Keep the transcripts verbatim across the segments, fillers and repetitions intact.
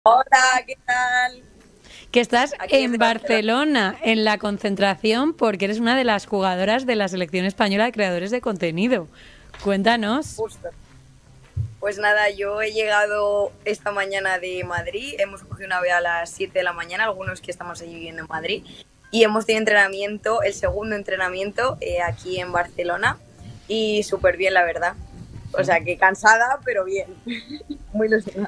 Hola, ¿qué tal? Que estás Aquí en desde Barcelona, en la concentración, porque eres una de las jugadoras de la selección española de creadores de contenido. Cuéntanos. Justo. Pues nada, yo he llegado esta mañana de Madrid, hemos cogido un avión a las siete de la mañana, algunos que estamos allí viviendo en Madrid, y hemos tenido entrenamiento, el segundo entrenamiento eh, aquí en Barcelona, y súper bien, la verdad. O sea, que cansada, pero bien. Muy ilusionada.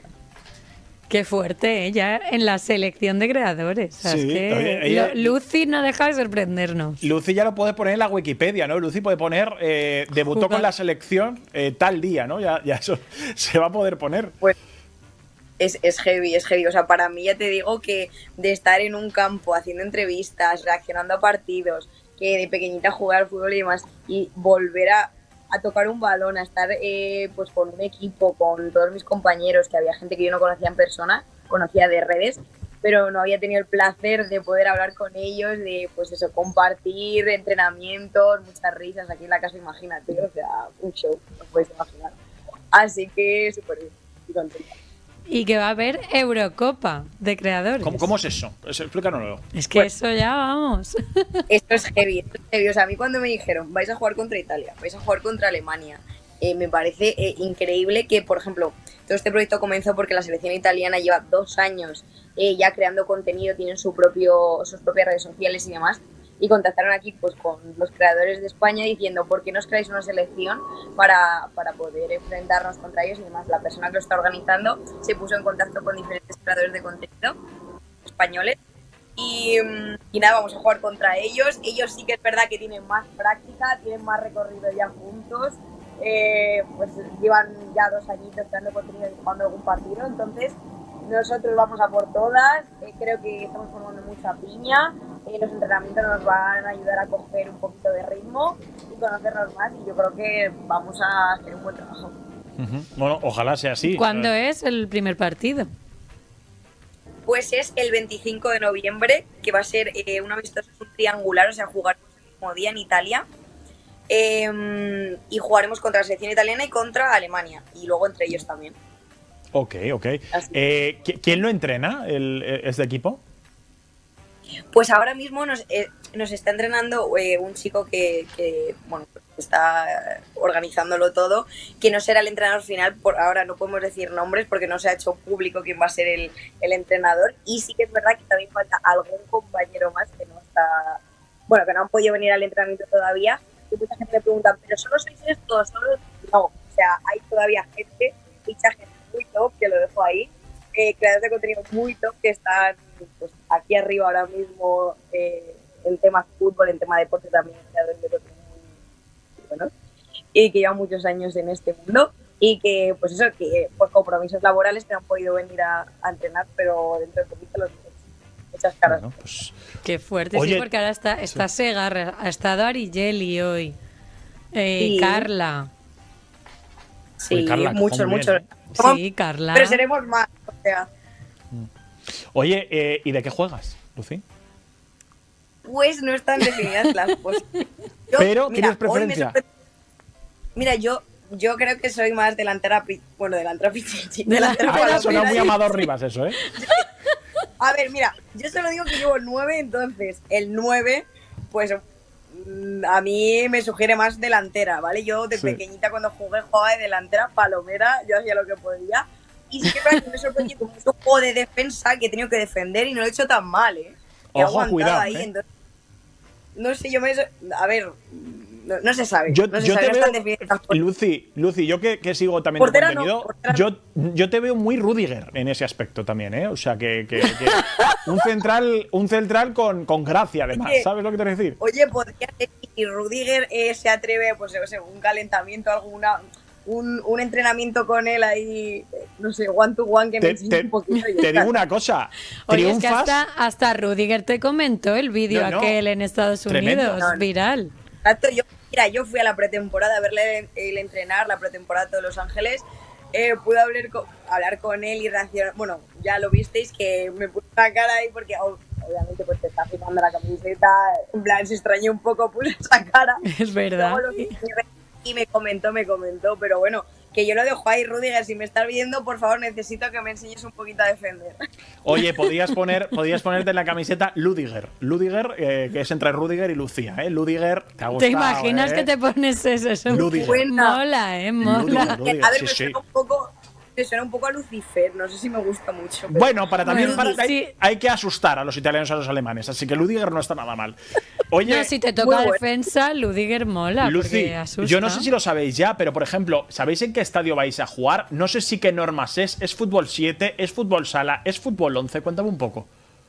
Qué fuerte, ¿eh? Ya en la selección de creadores. O sea, es Sí, que oye, ella- lo- Lucy no deja de sorprendernos. Lucy ya lo puede poner en la Wikipedia, ¿no? Lucy puede poner, eh, debutó Jugar. con la selección eh, tal día, ¿no? Ya, ya eso se va a poder poner. Pues es, es heavy, es heavy. O sea, para mí ya te digo que de estar en un campo haciendo entrevistas, reaccionando a partidos, que de pequeñita jugar al fútbol y demás, y volver a, a tocar un balón, a estar eh, pues con un equipo, con todos mis compañeros, que había gente que yo no conocía en persona, conocía de redes, pero no había tenido el placer de poder hablar con ellos, de pues eso, compartir entrenamientos, muchas risas aquí en la casa, imagínate, o sea, un show, no puedes imaginar. Así que súper bien, y contenta. Y que va a haber Eurocopa de creadores. ¿Cómo, cómo es eso? Es- Explícanoslo. Es que Pues- eso ya vamos. Esto es heavy, esto es heavy. O sea, a mí cuando me dijeron, vais a jugar contra Italia, vais a jugar contra Alemania, eh, me parece eh, increíble que, por ejemplo, todo este proyecto comenzó porque la selección italiana lleva dos años eh, ya creando contenido, tienen su propio, sus propias redes sociales y demás, y contactaron aquí pues con los creadores de España diciendo, ¿por qué no os creáis una selección para, para poder enfrentarnos contra ellos? Y demás, la persona que lo está organizando se puso en contacto con diferentes creadores de contenido españoles. Y, y nada, vamos a jugar contra ellos. Ellos sí que es verdad que tienen más práctica, tienen más recorrido ya juntos. Eh, pues llevan ya dos añitos creando contenido y jugando algún partido. Entonces, nosotros vamos a por todas. Eh, creo que estamos formando mucha piña. Eh, los entrenamientos nos van a ayudar a coger un poquito de ritmo y conocernos más. Y yo creo que vamos a hacer un buen trabajo. Ujú. Bueno, ojalá sea así. ¿Cuándo Eh, es el primer partido? Pues es el veinticinco de noviembre, que va a ser eh, un amistoso, es un triangular, o sea, jugaremos el mismo día en Italia. Eh, y jugaremos contra la selección italiana y contra Alemania. Y luego entre ellos también. Ok, ok. Así. Eh, ¿qui- ¿Quién lo entrena, el, este equipo? Pues ahora mismo nos, eh, nos está entrenando eh, un chico que, que, bueno, está organizándolo todo, que no será el entrenador final. Por ahora no podemos decir nombres porque no se ha hecho público quién va a ser el, el entrenador. Y sí que es verdad que también falta algún compañero más que no está, bueno, que no han podido venir al entrenamiento todavía. Y mucha gente me pregunta, ¿pero solo sois estos? ¿Solo? No, o sea, hay todavía gente, mucha gente muy top, que lo dejo ahí, eh, creadores de contenido muy top que están pues, aquí arriba ahora mismo eh, en temas fútbol, en tema deporte también, creadores de contenido muy buenos, y que llevan muchos años en este mundo y que, pues eso, que por compromisos laborales que no han podido venir a, a entrenar, pero dentro de poquito los muchas caras. Bueno, pues, Qué fuerte, Oye, sí, porque ahora está, está Segarra, ha estado Arigeli hoy, eh, Sí. Carla. Sí, Oye, Carla, muchos, muy muchos. bien, Sí, Carla. Pero seremos más, o sea. Oye, eh, ¿y de qué juegas, Lucy? Pues no están definidas las cosas. Yo, Pero, mira, ¿tienes hoy me preferencia? sorpre- Mira, yo, yo creo que soy más delantera, pi- bueno, delantera pichichi, Delantera delantera Ah, suena palomera. muy Amador Rivas eso, ¿eh? A ver, mira, yo solo digo que llevo nueve, entonces el nueve, pues mm, a mí me sugiere más delantera, ¿vale? Yo de Sí. pequeñita cuando jugué jugaba de delantera palomera, yo hacía lo que podía. Y sí que es verdad que me sorprendió con mucho juego de defensa que he tenido que defender y no lo he hecho tan mal, ¿eh? Que he Ojo, aguantado cuidado, ahí, ¿eh? entonces, no sé, yo me... A ver, no, no se sabe. Yo, no se yo sabe, te no están veo, definidas estas cosas. Lucy, Lucy, yo que, que sigo también Portera tu no, contenido, portera yo, yo te veo muy Rudiger en ese aspecto también, ¿eh? O sea, que, que- que un central, un central con, con gracia, además, Oye, ¿sabes lo que te quiero decir? Oye, podría ser si Rudiger eh, se atreve, pues yo sé, un calentamiento, alguna, un, un entrenamiento con él ahí, eh, no sé, one to one que me Te, enseñe te- un poquito. y ya te está. digo una cosa, Oye, es que triunfas, hasta, hasta Rudiger te comentó el vídeo No, no. aquel en Estados Tremendo. Unidos, No, no. viral. Exacto, yo, mira, yo fui a la pretemporada a verle el entrenar, la pretemporada de Los Ángeles. Eh, pude hablar con, hablar con él y reaccionar. Bueno, ya lo visteis que me puse la cara ahí porque ob- obviamente pues te está firmando la camiseta. En plan, se extrañó un poco, puse esa cara. Es verdad. Luego lo vi y me comentó, me comentó, pero bueno, que yo lo dejo ahí, Rudiger, si me estás viendo, por favor, necesito que me enseñes un poquito a defender. Oye, podías poner, podías ponerte en la camiseta Ludiger. Ludiger, eh, que es entre Rudiger y Lucía, ¿eh? Ludiger, te ha gustado, ¿Te imaginas ¿eh? que te pones eso? Eso Ludiger. mola, ¿eh? Mola. Ludiger, Ludiger, A ver, sí, me sí. suena un poco, me suena un poco a Lucifer, no sé si me gusta mucho. pero- Bueno, para también Bueno, para- hay, sí. hay que asustar a los italianos y a los alemanes, así que Ludiger no está nada mal. Oye, No, si te muy toca bueno. defensa, Ludiger mola. Lucy, porque asusta. yo no sé si lo sabéis ya, pero por ejemplo, ¿sabéis en qué estadio vais a jugar? No sé si qué normas es. ¿Es fútbol siete? ¿Es fútbol sala? ¿Es fútbol once? Cuéntame un poco.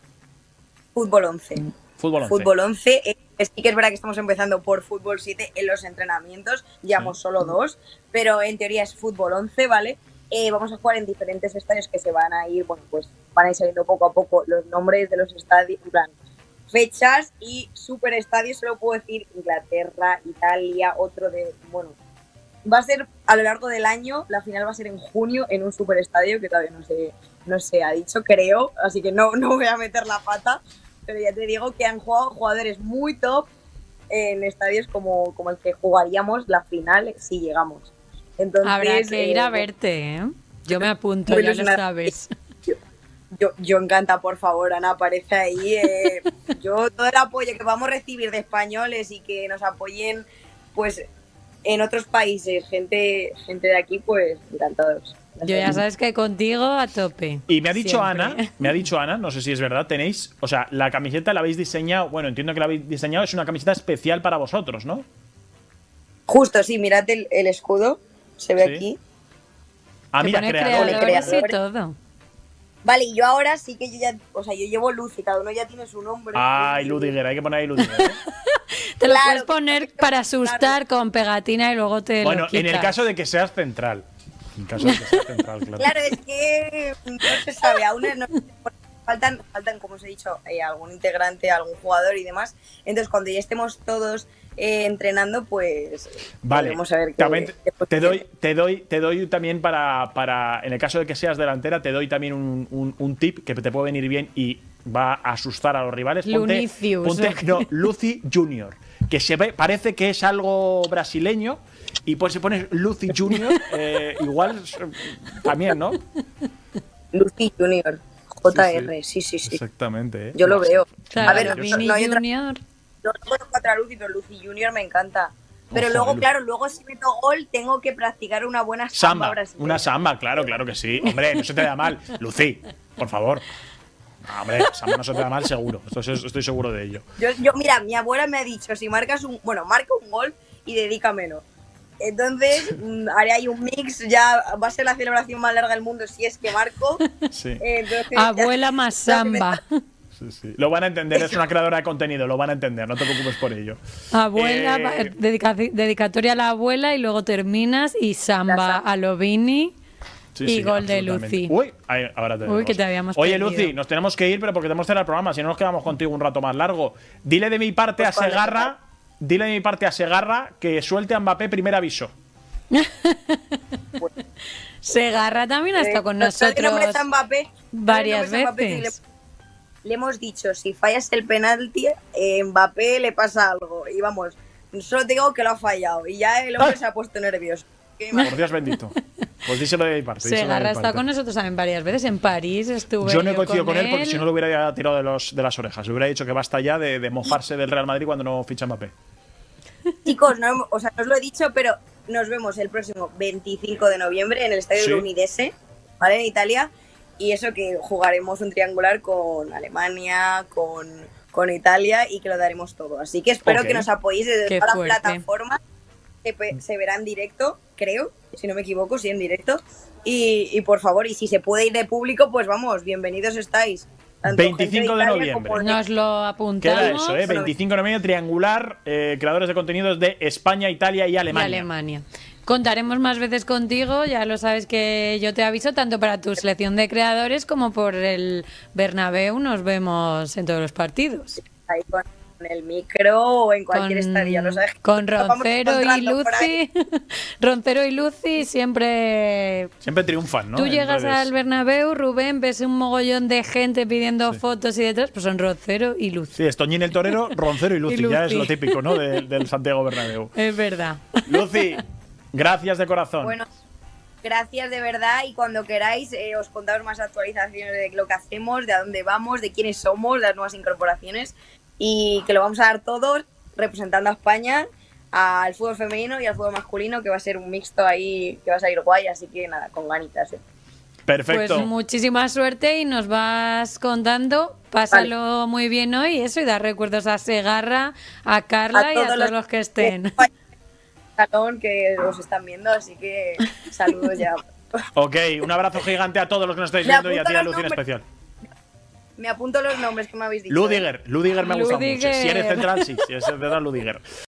Fútbol once. Fútbol once. Fútbol once. eh, sí que es verdad que estamos empezando por fútbol siete en los entrenamientos, llevamos Sí. solo dos, pero en teoría es fútbol once, ¿vale? Eh, vamos a jugar en diferentes estadios que se van a ir, bueno, pues van a ir saliendo poco a poco los nombres de los estadios, en plan, fechas y superestadios, solo puedo decir Inglaterra, Italia, otro de, bueno, va a ser a lo largo del año, la final va a ser en junio en un superestadio que todavía no se, no se ha dicho, creo, así que no, no voy a meter la pata, pero ya te digo que han jugado jugadores muy top en estadios como, como el que jugaríamos la final si llegamos. Entonces, Habrá que ir eh, a verte, ¿eh? Yo me apunto, muy ya lo ilusionada. sabes. Yo, yo encanta, por favor, Ana, aparece ahí. eh, yo todo el apoyo que vamos a recibir de españoles y que nos apoyen, pues, en otros países, gente, gente de aquí, pues, encantados. Yo ya sabes que contigo a tope. Y me ha dicho Siempre. Ana, me ha dicho Ana, no sé si es verdad, tenéis, o sea, la camiseta la habéis diseñado, bueno, entiendo que la habéis diseñado, es una camiseta especial para vosotros, ¿no? Justo, sí, mirad el, el escudo, se ve Sí. aquí. Ah, Que mira, pone creadores. creadores y creadores. todo. Vale, y yo ahora sí que yo ya, o sea, yo llevo luz y cada uno ya tiene su nombre. Ay, Ludiger, hay que poner ahí Ludiger. ¿eh? Te lo Claro, puedes poner para asustar con pegatina y luego te Bueno, lo quitas. en el caso de que seas central. En el caso de que seas central, claro. Claro, es que no se sabe, aún no, faltan, faltan, como os he dicho, eh, algún integrante, algún jugador y demás. Entonces, cuando ya estemos todos eh, entrenando, pues Vale, podremos saber qué- también qué te doy, te doy, te doy también para, para, en el caso de que seas delantera, te doy también un, un, un tip que te puede venir bien y va a asustar a los rivales. Ponte, Lunicius. ponte no, Lucy Junior, que se ve, parece que es algo brasileño y pues si pones Lucy Junior, eh, igual eh, también, ¿no? Lucy Junior, J Sí, R, sí, sí, sí. Exactamente. ¿eh? Yo lo veo. Claro, A ver, Vini no hay otra- Junior. No conozco otra Lucy, pero Lucy Junior me encanta. Pero Ojo, luego, Lu- claro, luego si meto gol tengo que practicar una buena samba, Samba, brasileña. una samba, claro, claro que sí. Hombre, no se te da mal. Lucy, por favor. No, hombre, samba no se te da mal seguro. Estoy, estoy seguro de ello. Yo, yo, mira, mi abuela me ha dicho, si marcas un, bueno, marca un gol y dedícamelo. Entonces, mm, haré ahí un mix, ya va a ser la celebración más larga del mundo si es que marco. Sí. Eh, entonces, ya- Abuela más samba. Sí, sí. Lo van a entender, es una creadora de contenido, lo van a entender, no te preocupes por ello. Abuela, Eh, va- dedica- dedicatoria a la abuela y luego terminas y samba samba. a lo Vini. sí, y sí, gol de absolutamente. Lucy. Uy, ahí, ahora te Uy, vemos. que te habíamos Oye, perdido. Lucy, nos tenemos que ir, pero porque tenemos que cerrar el programa, si no nos quedamos contigo un rato más largo. Dile de mi parte Pues a cuando Segarra, dile de mi parte a Segarra que suelte a Mbappé primer aviso. Segarra también ha eh, estado con no sabe el nombre nosotros de Mbappé, varias sabe el nombre de Mbappé, veces. Le, le hemos dicho, si fallas el penalti, eh, Mbappé le pasa algo. Y vamos, solo te digo que lo ha fallado. Y ya el hombre Ah. se ha puesto nervioso. ¿Qué más? Por Dios bendito. Pues díselo de mi parte. díselo de mi Segarra ha estado parte. con nosotros también varias veces. En París estuve Yo no he coincidido con, él él porque si no lo hubiera ya tirado de, los, de las orejas. Le hubiera dicho que basta ya de, de mofarse del Real Madrid cuando no ficha Mbappé. Chicos, no, o sea, no os lo he dicho, pero nos vemos el próximo veinticinco de noviembre en el Estadio Sí. de Udinese, ¿vale? En Italia. Y eso que jugaremos un triangular con Alemania, con, con Italia y que lo daremos todo. Así que espero Ok. que nos apoyéis desde Qué todas las fuerte. plataformas. Se, pe- se verá en directo, creo, si no me equivoco, sí, en directo. Y, y por favor, y si se puede ir de público, pues vamos, bienvenidos estáis. Tanto gente veinticinco de Italia noviembre. como de- Nos lo apuntamos. Queda eso, ¿eh? veinticinco de noviembre, triangular, eh, creadores de contenidos de España, Italia y Y Alemania. Alemania. Contaremos más veces contigo, ya lo sabes que yo te aviso tanto para tu selección de creadores como por el Bernabéu, nos vemos en todos los partidos. ahí con el micro o en cualquier Con, estadio, lo sabes. con Nos vamos Roncero y encontrando por ahí. Lucy. Roncero y Lucy siempre. Siempre triunfan, ¿no? Tú En llegas redes. al Bernabéu, Rubén, ves un mogollón de gente pidiendo fotos y detrás, pues son Roncero y Lucy. Sí, Estoñín el torero, Roncero y Lucy, Y ya es Lucy. lo típico, ¿no? De- del Santiago Bernabéu. Es verdad. Lucy, gracias de corazón. Bueno, gracias de verdad y cuando queráis eh, os contamos más actualizaciones de lo que hacemos, de a dónde vamos, de quiénes somos, de las nuevas incorporaciones y que lo vamos a dar todos representando a España, al fútbol femenino y al fútbol masculino, que va a ser un mixto ahí que va a salir guay, así que nada, con ganitas. ¿eh? Perfecto. Pues muchísima suerte y nos vas contando. Pásalo vale. muy bien hoy, eso, y dar recuerdos a Segarra, a Carla a y a todos los, los que estén. Salón que os están viendo, así que saludos ya. Ok, un abrazo gigante a todos los que nos estáis viendo y a ti, a Lucy, en especial. Me apunto los nombres que me habéis dicho. Ludiger, Ludiger me ha gustado Ludiger. mucho. Si eres central, sí. Si eres central, Ludiger.